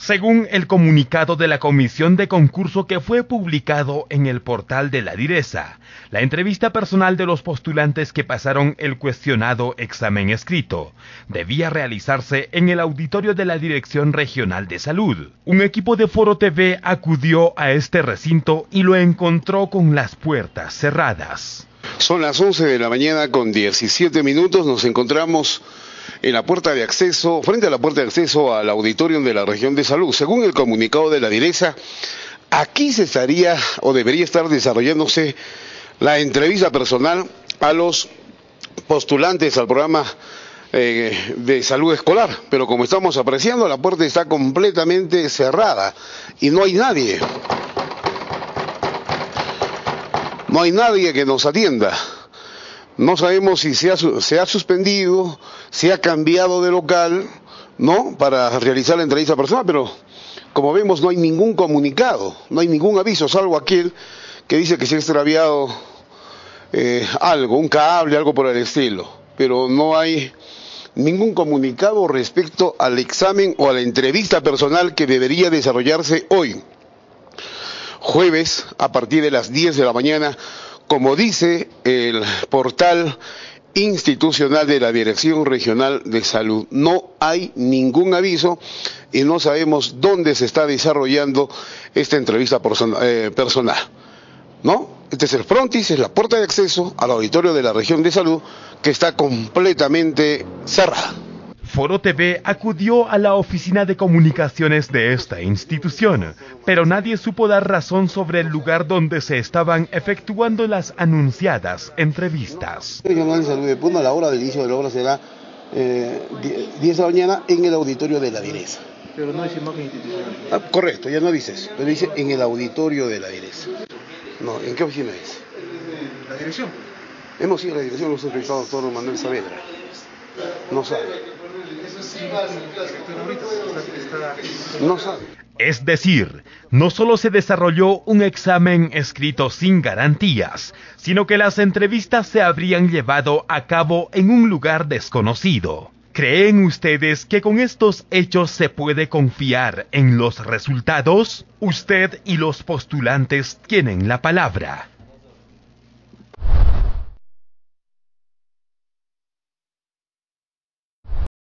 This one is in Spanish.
Según el comunicado de la comisión de concurso que fue publicado en el portal de la Direza, la entrevista personal de los postulantes que pasaron el cuestionado examen escrito debía realizarse en el auditorio de la Dirección Regional de Salud. Un equipo de Foro TV acudió a este recinto y lo encontró con las puertas cerradas. Son las 11 de la mañana con 17 minutos, nos encontramos en la puerta de acceso, frente a la puerta de acceso al auditorio de la región de salud. Según el comunicado de la Direza, aquí se estaría o debería estar desarrollándose la entrevista personal a los postulantes al programa de salud escolar, pero como estamos apreciando, la puerta está completamente cerrada y no hay nadie. No hay nadie que nos atienda. No sabemos si se ha suspendido, se ha cambiado de local, ¿no?, para realizar la entrevista personal, pero como vemos no hay ningún comunicado, no hay ningún aviso, salvo aquel que dice que se ha extraviado algo, un cable, algo por el estilo, pero no hay ningún comunicado respecto al examen o a la entrevista personal que debería desarrollarse hoy, jueves, a partir de las 10 de la mañana, como dice el portal institucional de la Dirección Regional de Salud. No hay ningún aviso y no sabemos dónde se está desarrollando esta entrevista personal, ¿no? Este es el frontis, es la puerta de acceso al auditorio de la Región de Salud, que está completamente cerrada. Foro TV acudió a la oficina de comunicaciones de esta institución, pero nadie supo dar razón sobre el lugar donde se estaban efectuando las anunciadas entrevistas. Regional de Salud de Puno, la hora del inicio de la obra será 10 de la mañana en el auditorio de la Direza. Pero no dice imagen institucional. Correcto, ya no dice eso, pero dice en el auditorio de la Direza. No, ¿en qué oficina dice? La dirección. Hemos ido a la dirección, hemos entrevistado al doctor Manuel Saavedra. No sabe. No sabe. Es decir, no solo se desarrolló un examen escrito sin garantías, sino que las entrevistas se habrían llevado a cabo en un lugar desconocido. ¿Creen ustedes que con estos hechos se puede confiar en los resultados? Usted y los postulantes tienen la palabra.